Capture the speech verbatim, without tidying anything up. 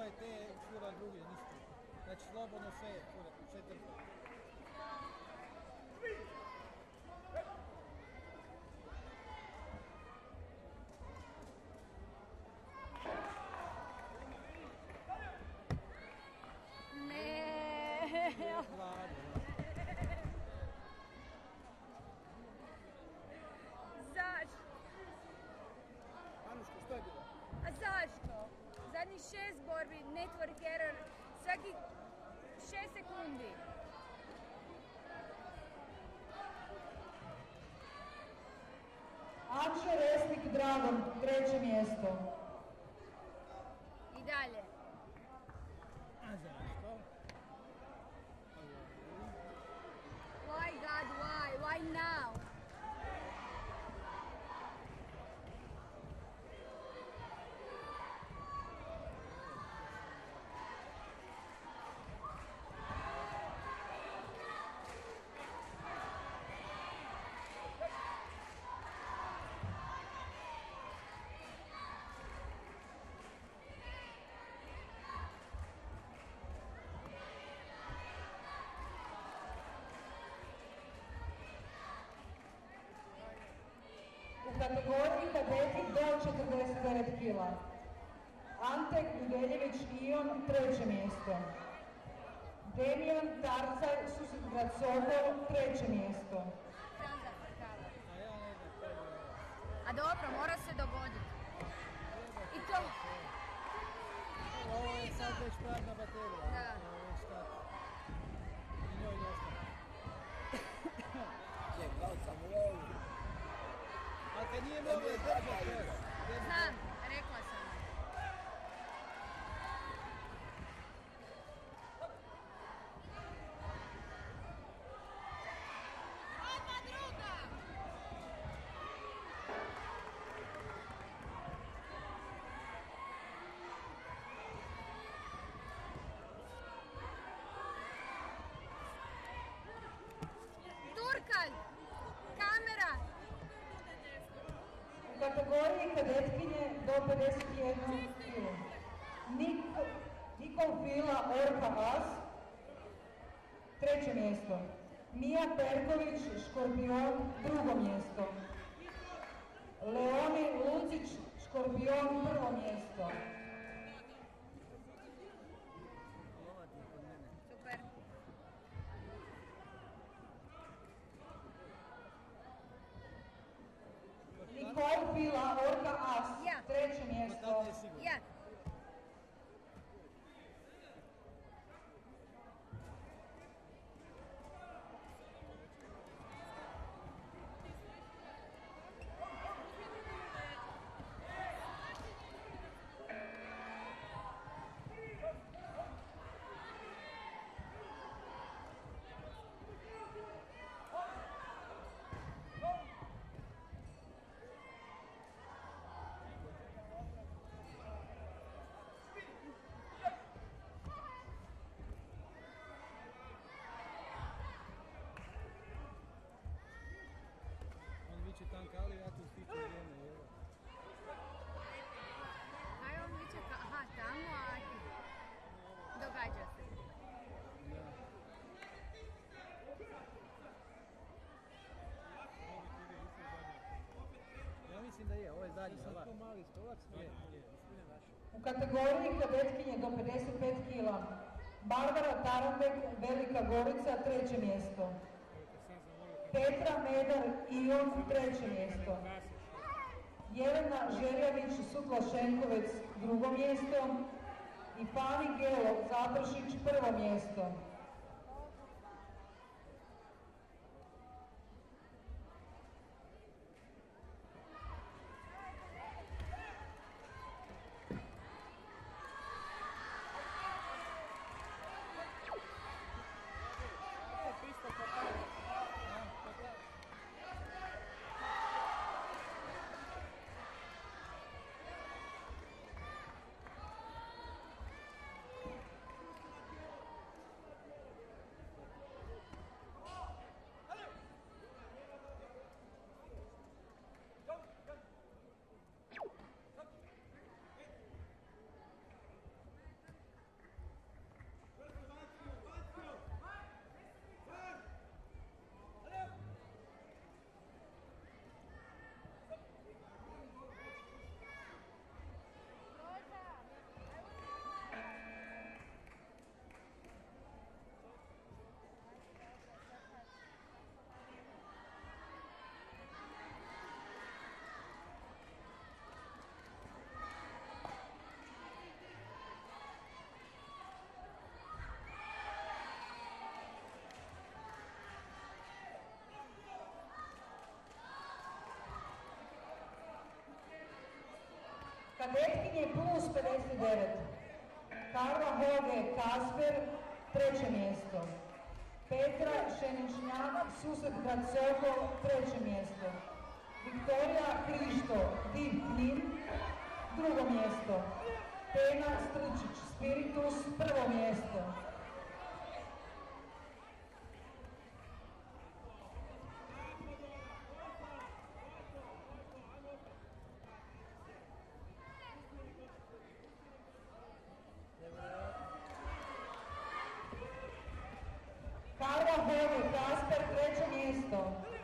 i te fura drugi, ništa. Znači slobodno sve, fura, sve trpa. Ne. Zašto? Anuško, što je bilo? A zašto? Zadnjih šest borbi, network error, svaki šest sekundi. Anče Resnik Dragan, treće mjesto. I dalje. A zašto? Why God, why? Why now? U kategoriji kadeti do četrdeset devet kila. Ante Gudeljević Ion, treće mjesto. Demijan Tarcaj Susret Sokol, treće mjesto. A ja ne znam, to je bilo. A dobro, mora se dogoditi. I to... Ovo je sad već prazna baterija. Da. Ovo je stat. I njoj dosta. Je, kao sam lovi. A kad nije mogla izdržati, Znam, rekla sam. Odmah druga! Turkalj! Kamera! U kategoriji kadetkinje do pedeset jedan kila. Nikol Fila Orka As, treće mjesto. Mija Perković Škorpion, drugo mjesto. Leoni Lucić Škorpion, prvo mjesto. Super. Nikol Fila Orka As, Ja. treće mjesto. Ja. On viče tanka, ali ja tu stičem vrijeme, evo. Kaj on viče ka... Aha, tamo, a ti... Događa se. Da. Ja mislim da je, ovo je zadnji. Sad to mali stolac? Je, je. U kategoriji kadetkinje do pedeset pet kila. Barbara Tarandek, Velika Gorica, treće mjesto. Petra Medar Ion, treće mjesto. Jelena Žerjavić Sutla-Šenkovec, drugo mjesto. I Pani Gelo Zapršić, prvo mjesto. Kadetkinje plus pedeset devet. Karla Hoge Kasper, treće mjesto. Petra Šeničnjak Susret Grad Sokol, treće mjesto. Viktorija Krišto Div Knin, drugo mjesto. Tena Stričić Spiritus, prvo mjesto. Karla Hoge Kasper, treće mjesto.